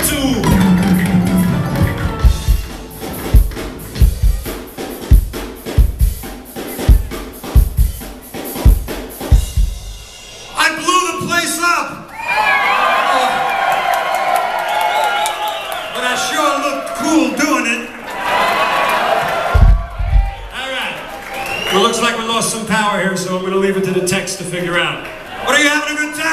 YouTube. I blew the place up. But I sure looked cool doing it. All right. Well, looks like we lost some power here, so I'm going to leave it to the techs to figure out. What, are you having a good time?